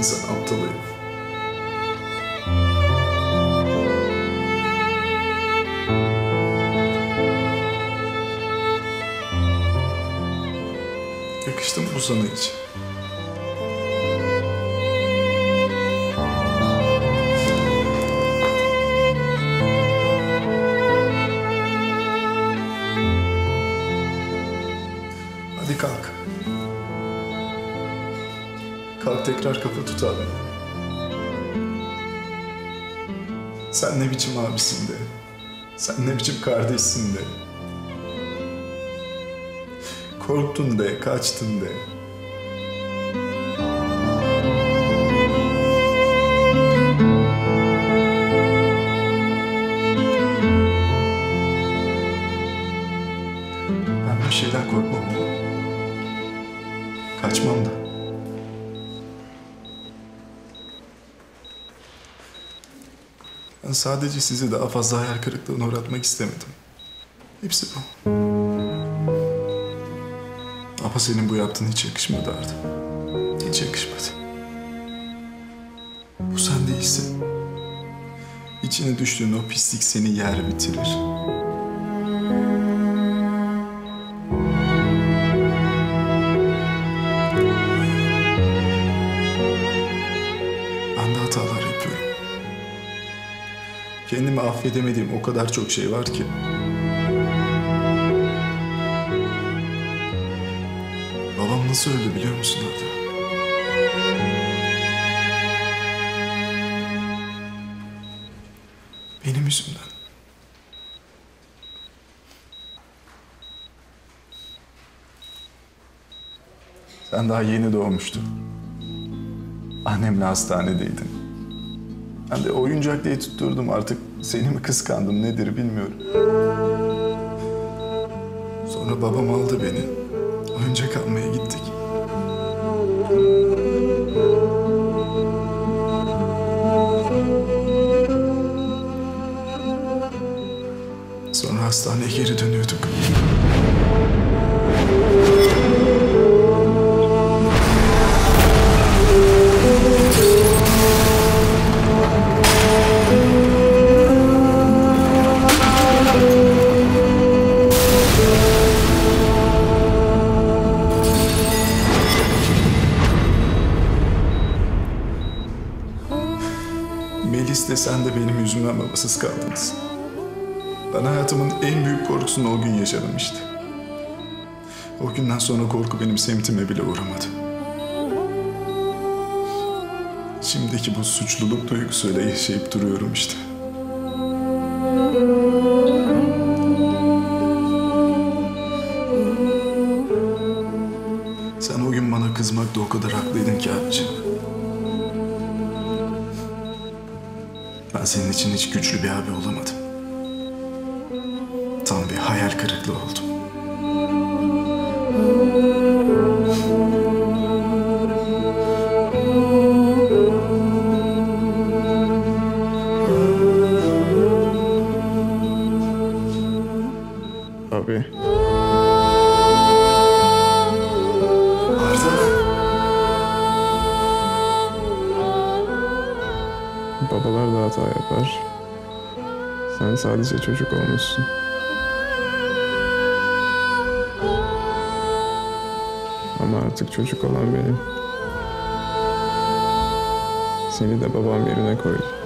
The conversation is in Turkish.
İnsan aptal herif. Yakıştı mı bu sana hiç? Hadi kalk. Kalk tekrar kafa tut abi. Sen ne biçim abisin de. Sen ne biçim kardeşsin de. Korktun de, kaçtın de. Ben bir şeyden korkmam. Kaçmam da. Ben sadece sizi daha fazla hayal kırıklığına uğratmak istemedim. Hepsi bu. Ama senin bu yaptığın hiç yakışmadı Arda. Hiç yakışmadı. Bu sen değilsin. İçine düştüğün o pislik seni yer bitirir. Ben de hatalar yapıyorum. Kendimi affedemediğim o kadar çok şey var ki. Babam nasıl öldü biliyor musun Arda? Benim yüzümden. Sen daha yeni doğmuştun. Annemle hastanedeydin. Ben de oyuncak diye tutturdum, artık seni mi kıskandım nedir bilmiyorum. Sonra babam aldı beni. Oyuncak almaya gittik. Sonra hastaneye geri dönüyorduk. Melis de sen de benim yüzümden babasız kaldınız. Ben hayatımın en büyük korkusunu o gün yaşadım işte. O günden sonra korku benim semtime bile uğramadı. Şimdiki bu suçluluk duygusuyla yaşayıp duruyorum işte. Sen o gün bana kızmakta o kadar haklıydın ki abiciğim. Ben senin için hiç güçlü bir abi olamadım. Tam bir hayal kırıklığı oldum. Abi. Arda. Babalar da hata yapar. Sen sadece çocuk olmuşsun. Ama artık çocuk olan benim. Seni de babam yerine koydu.